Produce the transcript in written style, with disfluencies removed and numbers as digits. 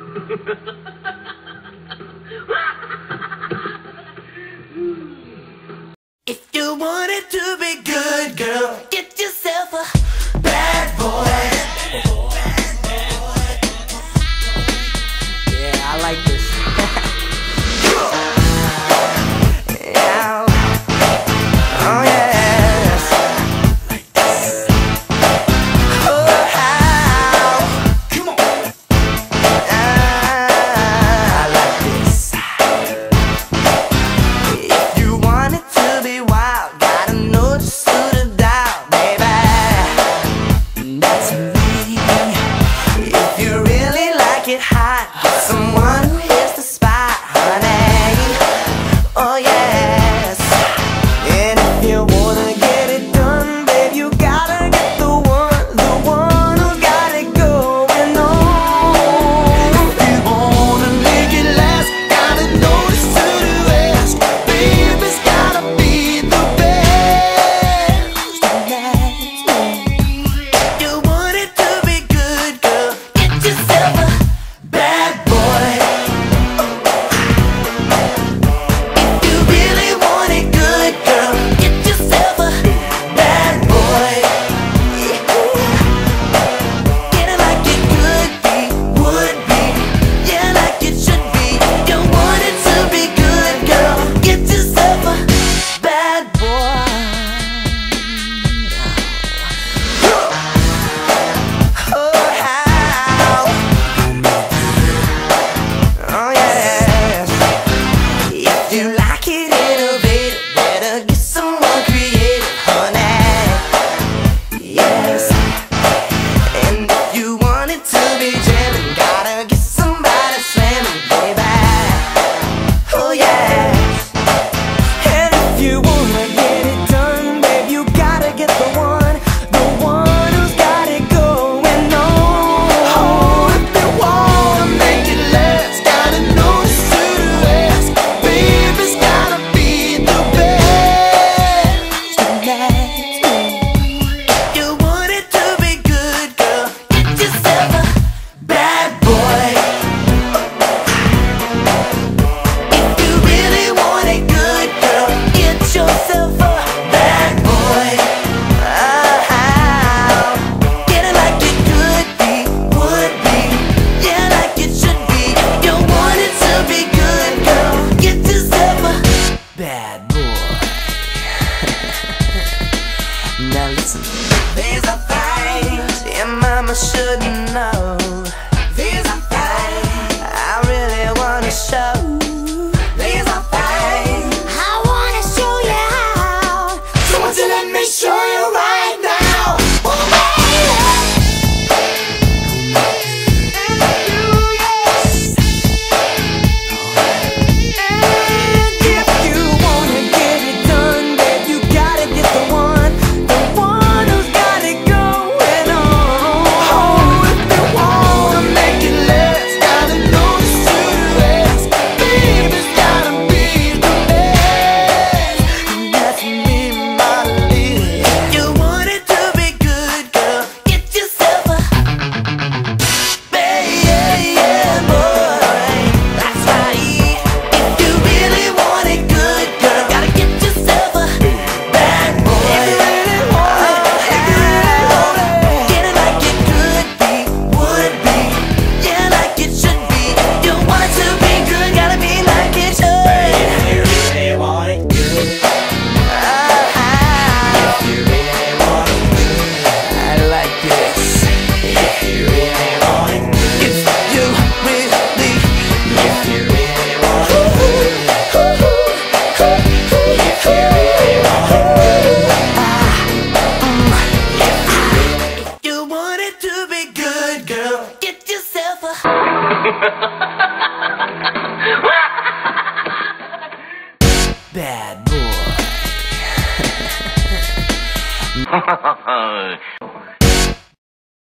If you want it to be good, girl, get yourself a bad boy. Yeah, I like this. Yeah. Oh yes. Oh how. Come on. I like this. If you want it to be wild, gotta know just who to dial, baby. That's me. If you really like it hot, get someone who hits the spot, honey. Oh yes. And if you wanna get it done, babe, you gotta get the one who's got it going on. If you wanna make it last, gotta know just who to ask. Babe, it's gotta be the best. That's me. You want it to be good, girl, get yourself a bad boy. If you really want it good, girl, get yourself a bad boy. Get it like it could be, would be, yeah, like it should be. You want it to be good, girl, get yourself a bad boy. Oh how. Oh yes. If you like it innovative, better get someone creative, honey. Yes. And if you want it to be jamming, gotta get somebody slamming, baby. Oh yes. And if you wanna get it done, babe, you gotta get the one who's got it going on. Oh, if you wanna make it last, gotta know just who to ask. Babe, it's gotta be the best. And that's me. You want it to be good, girl, get yourself a bad boy. If you really want it good, girl, get yourself a bad boy. How? Get it like it could be, would be, yeah, like it should be. You want it to be good, girl, get yourself a bad boy. Now listen. These are things your mama shouldn't know. These are things I really wanna show. These are things I wanna show you how. So won't you let me show you right now? Oh baby. Yes. And if you wanna get it done, babe, you gotta get the one who's got it going on. Oh, if you wanna make it last, gotta know just who to ask. Babe, it's gotta be the best. And that's me, my lady. You want it to be good, girl, get yourself a bad boy. That's right. If you really want it good, girl, gotta get yourself a bad boy. If you really want it, get it like it could be, would be, yeah, like it should be. You want it to be good, gotta be like it should. If you really want it good, if you really want it good, I like this. If you really want it good, if you really want it good, if you really want it good, if you want it to be good, girl, get yourself a bad boy.